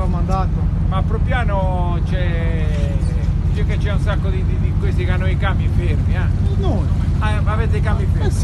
l'ho mandato. Ma a Propiano c'è un sacco di questi che hanno i camion fermi, eh? Noi. Ah, avete i camion fermi?